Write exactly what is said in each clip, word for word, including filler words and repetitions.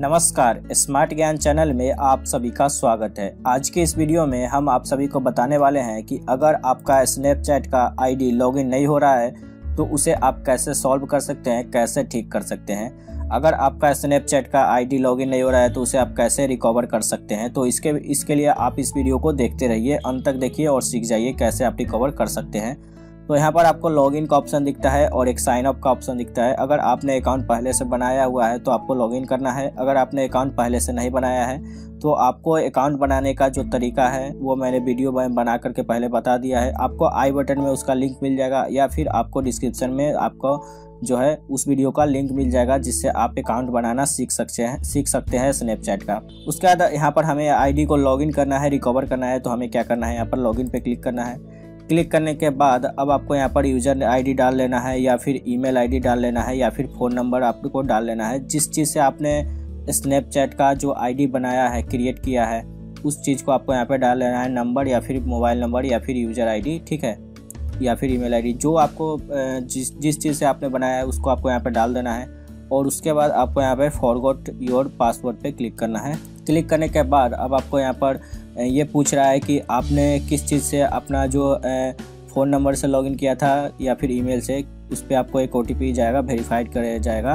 नमस्कार, स्मार्ट ज्ञान चैनल में आप सभी का स्वागत है। आज के इस वीडियो में हम आप सभी को बताने वाले हैं कि अगर आपका स्नैपचैट का आईडी लॉगिन नहीं हो रहा है तो उसे आप कैसे सॉल्व कर सकते हैं, कैसे ठीक कर सकते हैं। अगर आपका स्नैपचैट का आईडी लॉगिन नहीं हो रहा है तो उसे आप कैसे रिकवर कर सकते हैं। तो इसके इसके लिए आप इस वीडियो को देखते रहिए, अंत तक देखिए और सीख जाइए कैसे आप रिकवर कर सकते हैं। तो यहाँ पर आपको लॉगिन का ऑप्शन दिखता है और एक साइन अप का ऑप्शन दिखता है। अगर आपने अकाउंट पहले से बनाया हुआ है तो आपको लॉगिन करना है। अगर आपने अकाउंट पहले से नहीं बनाया है तो आपको अकाउंट बनाने का जो तरीका है वो मैंने वीडियो में बना करके पहले बता दिया है। आपको आई बटन में उसका लिंक मिल जाएगा या फिर आपको डिस्क्रिप्शन में आपको जो है उस वीडियो का लिंक मिल जाएगा, जिससे आप अकाउंट बनाना सीख सकते हैं सीख सकते हैं स्नैपचैट का। उसके बाद यहाँ पर हमें आईडी को लॉगिन करना है, रिकवर करना है। तो हमें क्या करना है, यहाँ पर लॉगिन पे क्लिक करना है। क्लिक करने के बाद अब आपको यहाँ पर यूज़र आईडी डाल लेना है या फिर ईमेल आईडी डाल लेना है या फिर फ़ोन नंबर आपको डाल लेना है। जिस चीज़ से आपने स्नैपचैट का जो आईडी बनाया है, क्रिएट किया है, उस चीज़ को आपको यहाँ पे डाल लेना है। नंबर या फिर मोबाइल नंबर या फिर यूज़र आईडी, ठीक है, या फिर ईमेल आईडी, जो आपको जिस जिस चीज़ से आपने बनाया है उसको आपको यहाँ पे डाल देना है। और उसके बाद आपको यहाँ पे फॉरगॉट योर पासवर्ड पे क्लिक करना है। क्लिक करने के बाद अब आपको यहाँ पर ये पूछ रहा है कि आपने किस चीज़ से अपना जो फ़ोन नंबर से लॉगिन किया था या फिर ईमेल से, उस पर आपको एक ओटीपी जाएगा, वेरीफाइड कराया जाएगा,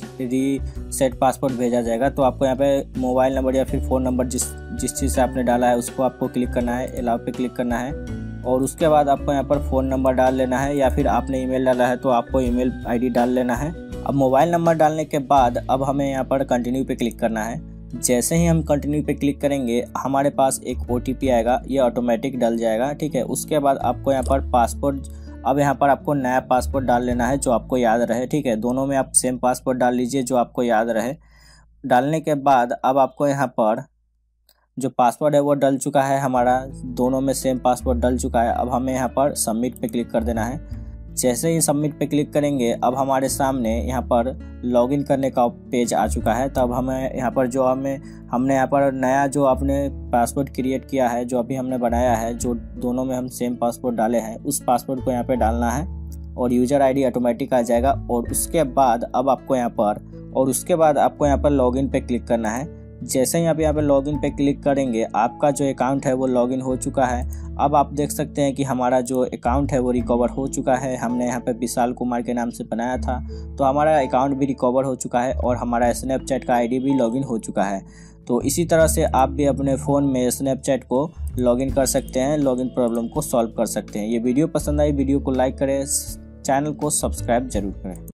रीसेट पासवर्ड भेजा जाएगा। तो आपको यहाँ पे मोबाइल नंबर या फिर फ़ोन नंबर जिस जिस चीज़ से आपने डाला है उसको आपको क्लिक करना है, अलाउ पे क्लिक करना है। और उसके बाद आपको यहाँ पर फ़ोन नंबर डाल लेना है या फिर आपने ईमेल डाला है तो आपको ईमेल आईडी डाल लेना है। अब मोबाइल नंबर डालने के बाद अब हमें यहाँ पर कंटिन्यू पे क्लिक करना है। जैसे ही हम कंटिन्यू पे क्लिक करेंगे हमारे पास एक ओटीपी आएगा, ये ऑटोमेटिक डल जाएगा, ठीक है। उसके बाद आपको यहाँ पर पासवर्ड, अब यहाँ पर आपको नया पासवर्ड डाल लेना है जो आपको याद रहे, ठीक है। दोनों में आप सेम पासवर्ड डाल लीजिए जो आपको याद रहे। डालने के बाद अब आपको यहाँ पर जो पासवर्ड है वो डल चुका है, हमारा दोनों में सेम पासवर्ड डल चुका है। अब हमें यहाँ पर सबमिट पे क्लिक कर देना है। जैसे ही सबमिट पे क्लिक करेंगे अब हमारे सामने यहाँ पर लॉगिन करने का पेज आ चुका है। तब हमें यहाँ पर जो हमें हमने यहाँ पर नया जो आपने पासवर्ड क्रिएट किया है, जो अभी हमने बनाया है, जो दोनों में हम सेम पासवर्ड डाले हैं, उस पासवर्ड को यहाँ पे डालना है और यूज़र आईडी ऑटोमेटिक आ जाएगा। और उसके बाद अब आपको यहाँ पर और उसके बाद आपको यहाँ पर लॉगिन पे क्लिक करना है। जैसे ही आप यहाँ पे लॉगिन पे क्लिक करेंगे आपका जो अकाउंट है वो लॉगिन हो चुका है। अब आप देख सकते हैं कि हमारा जो अकाउंट है वो रिकवर हो चुका है। हमने यहाँ पे विशाल कुमार के नाम से बनाया था तो हमारा अकाउंट भी रिकवर हो चुका है और हमारा स्नैपचैट का आईडी भी लॉगिन हो चुका है। तो इसी तरह से आप भी अपने फ़ोन में स्नैपचैट को लॉगिन कर सकते हैं, लॉगिन प्रॉब्लम को सॉल्व कर सकते हैं। ये वीडियो पसंद आई, वीडियो को लाइक करें, चैनल को सब्सक्राइब जरूर करें।